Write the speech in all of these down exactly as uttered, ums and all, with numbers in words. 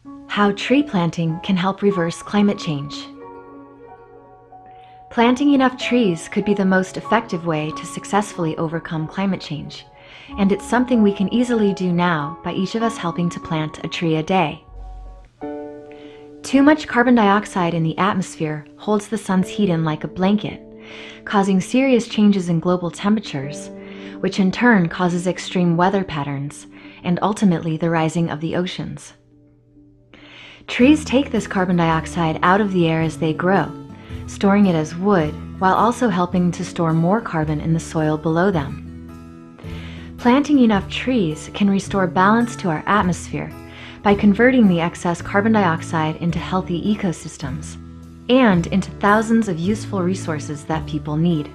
How tree planting can help reverse climate change. Planting enough trees could be the most effective way to successfully overcome climate change, and it's something we can easily do now by each of us helping to plant a tree a day. Too much carbon dioxide in the atmosphere holds the sun's heat in like a blanket, causing serious changes in global temperatures, which in turn causes extreme weather patterns and ultimately the rising of the oceans. Trees take this carbon dioxide out of the air as they grow, storing it as wood while also helping to store more carbon in the soil below them. Planting enough trees can restore balance to our atmosphere by converting the excess carbon dioxide into healthy ecosystems and into thousands of useful resources that people need.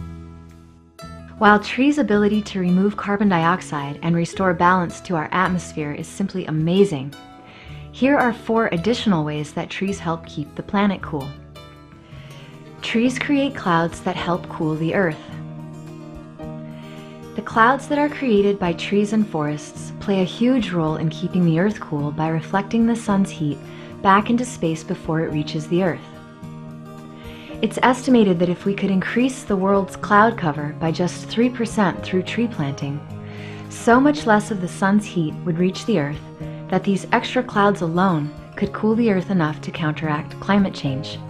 While trees' ability to remove carbon dioxide and restore balance to our atmosphere is simply amazing, here are four additional ways that trees help keep the planet cool. Trees create clouds that help cool the earth. The clouds that are created by trees and forests play a huge role in keeping the earth cool by reflecting the sun's heat back into space before it reaches the earth. It's estimated that if we could increase the world's cloud cover by just three percent through tree planting, so much less of the sun's heat would reach the earth that these extra clouds alone could cool the earth enough to counteract climate change.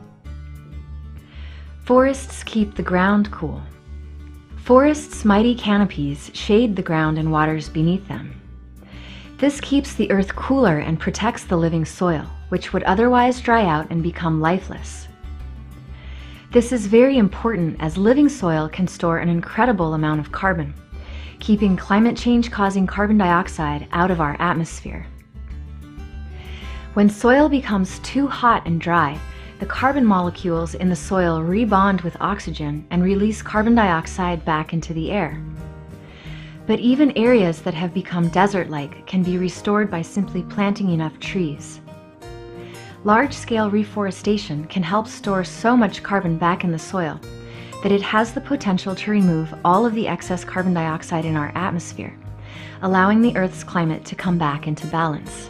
Forests keep the ground cool. Forests' mighty canopies shade the ground and waters beneath them. This keeps the earth cooler and protects the living soil, which would otherwise dry out and become lifeless. This is very important as living soil can store an incredible amount of carbon, keeping climate change-causing carbon dioxide out of our atmosphere. When soil becomes too hot and dry, the carbon molecules in the soil rebond with oxygen and release carbon dioxide back into the air. But even areas that have become desert-like can be restored by simply planting enough trees. Large-scale reforestation can help store so much carbon back in the soil that it has the potential to remove all of the excess carbon dioxide in our atmosphere, allowing the Earth's climate to come back into balance.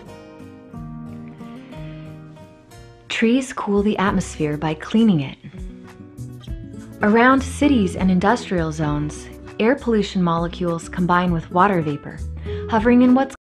Trees cool the atmosphere by cleaning it. Around cities and industrial zones, air pollution molecules combine with water vapor, hovering in what's